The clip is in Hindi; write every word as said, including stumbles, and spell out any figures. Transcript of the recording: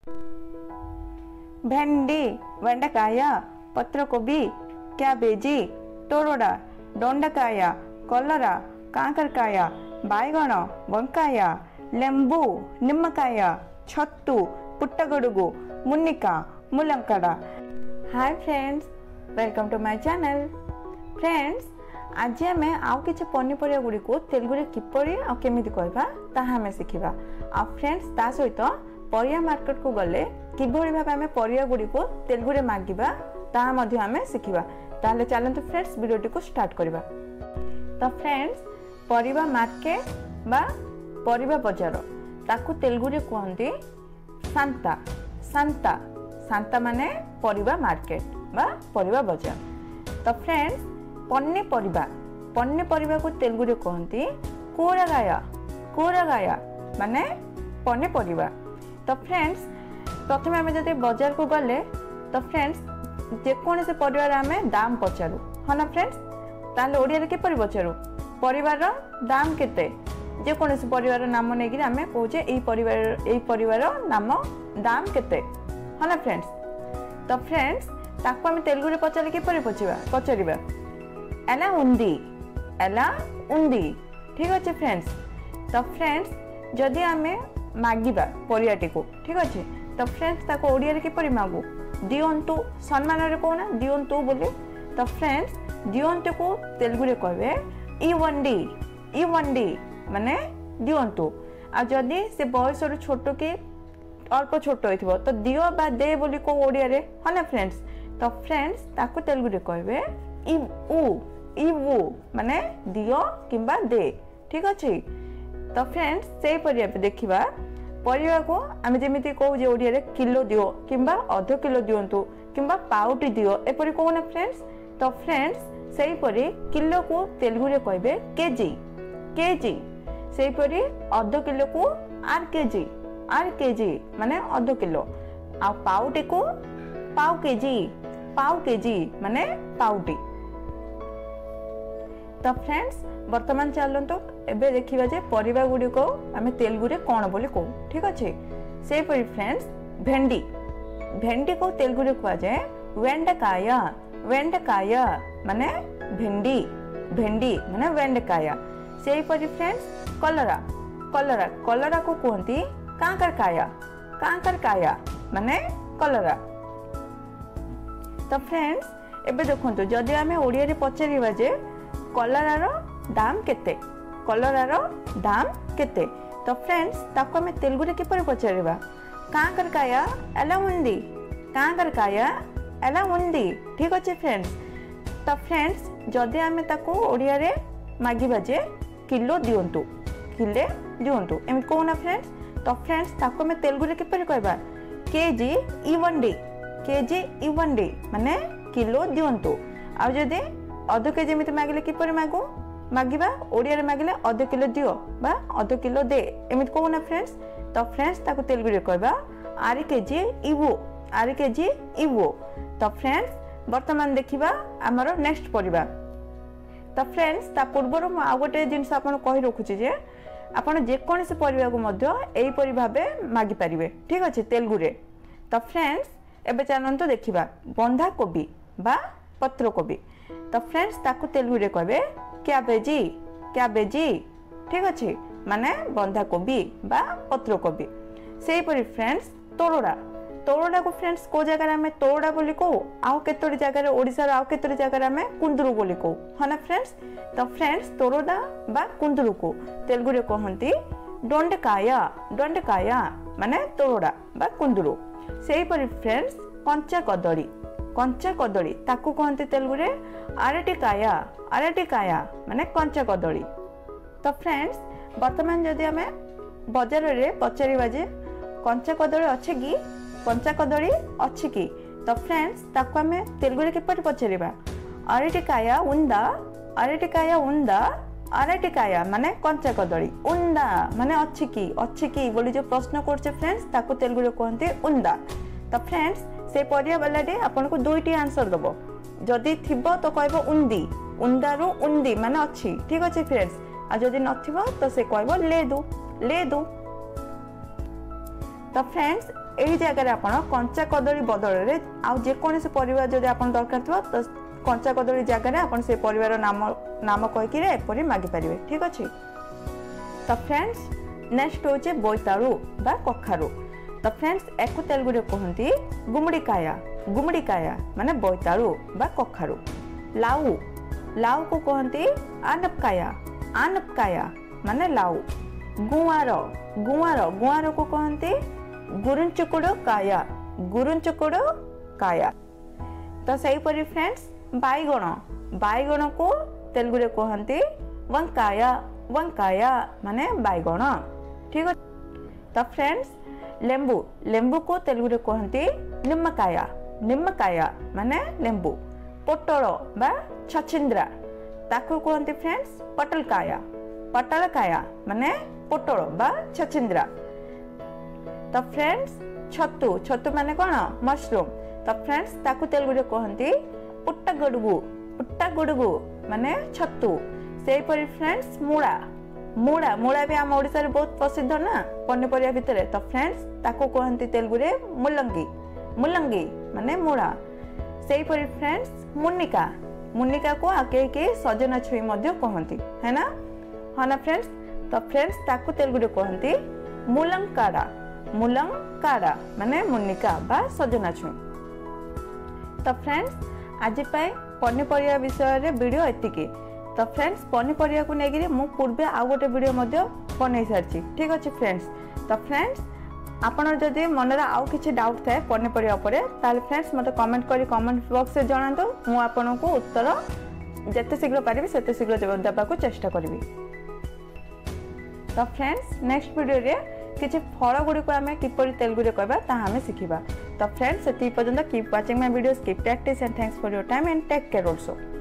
भेंडी वेंडकाय पत्रकोबी क्याबेजी तोरडा दंडकाय कलरा कांकरकाय बैगण वंकाय लेंबू निम्मकाय छत्तू पुट्टगोडुगु मुन्निका मुलंकड़ा। Hi friends, welcome to my channel. Friends, आज आम आउ कि पनीपरिया गुड़ी को तेलुगु किपरि आ केमिति कहबा ताहा हमें शिखिबा। आ फ्रेंड्स, ता सहित परिया मार्केट को गले किभଳି भाबे हमें परिया गुड़ी को तेलुगु रे मागिबा ताहा मध्ये हमें शिखिबा। ताले चलंतु फ्रेंड्स वीडियो को स्टार्ट करबा। तो फ्रेंड्स, परिवा मार्केट बा परिवा बाजार ताकू तेलुगु रे कहंती सांता। सांता सांता माने परिवा मार्केट बा परिवा बाजार। तो फ्रेंड्स, पनीपरिया पनीपरिया को तेलुगु रे कहंती कूरागाया। कूरागाया माने पनीपरिया। तो फ्रेंड्स, प्रथम आम जब बाजार को गले तो फ्रेंड्स जेकोसी परिवार आम दाम पचारू हाँ ना फ्रेंड्स, ताले ओडिया रे किपरि पचारू परिवार दाम केते जेकोसी परिवार नाम नहीं आम कहे यही परिवार यही परिवार नाम दाम केते हाँ ना फ्रेंड्स। तो फ्रेंड्स, ताको आम तेलुगु रे पचारे किपरि पचारा पचारिबा एला उंदी एला उंदी। ठीक अच्छे फ्रेंड्स। तो फ्रेंड्स, जदि आम मागिबा परियाटी को ठीक अच्छे तो फ्रेंड्स ताको ओडिया रे किपरि मागू दियंतु सम्मान रे कहना दियंतु बोली। तो फ्रेंड्स, दियंतु को तेलुगु रे कहबे इवंडी। इवंडी माने दियंतु। आ जदि से बयस रु छोट के अल्प छोट होइथिबो तो दियो बा दे बोली को ओडिया रे हाँ ना फ्रेंड्स। तो फ्रेंड्स, ताको तेलुगु रे कहबे इ उ इ उ माने दियो किंबा दे। ठीक अच्छे। तो फ्रेंड्स, से परिया पे देखिबा परिवा को आम जमी कहू जे ओडिया रे किलो दियो किंबा अध किलो दियंतु किंबा पाउटी दियो एपरि कहू ना फ्रेंड्स। तो फ्रेंड्स, से परि किलो को तेलुगु रे कहबे केजी। केजी से परि अध किलो को आर केजी। आर केजी माने अध किलो। आ पाउटी को पाउ केजी। पाउ केजी माने पाउटी। तो फ्रेंड्स, वर्तमान चलतो एबे देखिबा जे परिबा गुडी को आमे तेलुगु रे कोन बोली को। ठीक अच्छे। से परि फ्रेंड्स, भेंडी भेंडी को तेलुगु रे कहा जाए वेंडकाय। वेंडकाय माने भेंडी। भेंडी माने वेंडकाय। से परि फ्रेंड्स, कलरा कलरा कलरा को कहती कांकरकाय। कांकरकाय माने कलरा। तो फ्रेंड्स, एबे देखंतु जदि आमे ओडिया रे पचारिबा जे कलरार दाम केते कलरार दाम केते तो फ्रेंड्स ताको हमें तेलुगु रे किपरि पचारिबा कांकरकाय एला उंदी। कांकरकाय एला उंदी। ठीक अच्छे फ्रेंड्स। तो फ्रेंड्स, जदि आमे ताको ओडिया रे मागिबा जे किलो दियंतु किले दियंतु एम कहूना फ्रेंड्स। तो फ्रेंड्स, ताको हमें तेलुगु रे किपरि कहबा केजी इवंडी। केजी इवंडी माने किलो दियंतु। आ जदि अध केजी एमती मागिले किपरि मागू मागिबा ओडिया रे मागिले अध किलो दियो बा अध किलो दे एमती कहूना फ्रेंड्स। तो फ्रेंड्स, ताको तेलुगु रे कहबा आर केजी इवो। आर केजी इवो। तो फ्रेंड्स, वर्तमान देखिबा हमरो नेक्स्ट परिबा। तो फ्रेंड्स, ता पूर्वरु म आ गोटे जिंस आपन कहि रखुची जे आपन जे कोनसे परिबा को मध्य एई परि भाबे मागी परिबे। ठीक अछि तेलुगु रे। तो फ्रेंड्स, एबे चलंतो देखिबा बंधा कोबी बा पत्र कोबी। तो फ्रेंड्स, ताकू तेलुगु रे कहबे क्याबेजी। क्याबेजी। ठीक अच्छे माने बंधा कोबी बा पत्र कोबी। से परि फ्रेंड्स, तोरडा तोरडा को फ्रेंड्स को जगह आम तोरडा बोली कहू आउ केतोटी जगह ओडिसा आउ केतोटी जगह आम कुंदरू बोली कहू हाँ ना फ्रेंड्स। तो फ्रेंड्स, तोरडा बा कुंदरू को तेलुगु रे कहंती दंडकाय। दंडकाय माने तोरडा बा कुंदरू। से परि फ्रेंड्स, कंचा कदली कंचा कदली ताकू कहते तेलुगु रे आरटिकाय। आरटिकाय माने कंचा कदली। तो फ्रेंड्स, वर्तमान जदि आम बाजार रे पचारिबा जे कंचा कदली अच्छे कि कंचा कदली अच्छी कि तो फ्रेंड्स, ताकू आम तेलुगु रे किपरि पचारिबा आरटिकाय उंदा। आरटिकाय उंदा। आरटिकाय माने कंचा कदली। उंदा माने अच्छी कि अच्छी कि बोली जो प्रश्न करछे फ्रेंड्स ताकू तेलुगु रे कहते उंदा। तो फ्रेंड्स, से परिया वालाटे आपन को दुईटी आंसर दबो। जदि थिबो तो कहबो उंदी। उंदारू उंदी माने अच्छी। ठीक अच्छे फ्रेंड्स। आ जदि नथिबो तो से कहबो लेदु। लेदु। तो फ्रेंड्स, यही जगह आप कंचा कदली बदल में आउ जेकोसी परिवार जब आप दरकार थो तो कंचा कदली जगह आप से परिवार नाम नाम कहीकि एपरी मागिपारे। ठीक अच्छे। तो फ्रेंड्स नेक्स्ट हूँ बोईतालु बा कखारू। तो फ्रेंड्स एक तेलुगु कहती गुमड़िकाया गुमड़िकाया माने बोईतालु बा कखारू। लाउ लाउ को कहती आनपकाया आनपकाया माने लाउ। गुआर गुआर गुआर को कहती गुरुंचुकुड़ काया गुरुंचुकुड़ काया। तो सही परी फ्रेंड्स बैगण बैगण को तेलुगु रे कहती वंकाया वंकाया माने बैगण। ठीक है। तो फ्रेंड्स लेंबू लेंबू को तेलुगु रे कहती निम्मकाया निम्मकाया माने लेंबू। पोटल बा छचिंद्रा ताकू कहती फ्रेंड्स पटलकाया पटलकाया माने पोटल बा छचिंद्रा। तो फ्रेंड्स छतु छतु माने कौन मशरूम। तो फ्रेंड्स ताकू तेलुगु रे कहती पुट्टा गुडुगु पुट्टा गुडुगु माने छतु। से परी फ्रेंड्स मूला मूला मूला भी आम ओडिसा रे बहुत प्रसिद्ध ना पनीपरिया भितर। तो फ्रेंड्स ताकू कहती तेलुगु रे मुलंगी मुलंगी माने मूला। से परी फ्रेंड्स मुनिका मुनिका को आके के सजना छुई मध्य कहती है ना हाँ ना फ्रेंड्स। तो फ्रेंड्स ताकू तेलुगु रे कहती मुलंकाड़ा मुलंकाड़ा माने मुनिका बा सजना छुई। तो फ्रेंड्स आज पनीपरिया विषय रे वीडियो एतिकी। तो फ्रेंड्स पनीपरिया को लेकर मु पूर्वे आउ गोटे वीडियो मध्य बन सारी। ठीक अच्छे फ्रेंड्स। तो फ्रेंड्स आपन जदि मन आउ किछि डाउट थाए पनीपरिया उपरे ताले फ्रेंड्स मते कमेंट करी कमेंट बॉक्स रे जणांतु मु आपन को उत्तर जते शीघ्र पारिबी सेते शीघ्र देबा को चेष्टा करबी। तो फ्रेंड्स नेक्स्ट वीडियो रे किछि फल गुडी को आमे किपरि तेलुगु रे कहबा ता हमें सिखिबा। तो फ्रेंड्स सेति पर्यंत keep watching my videos keep practice and thanks for your time and take care also.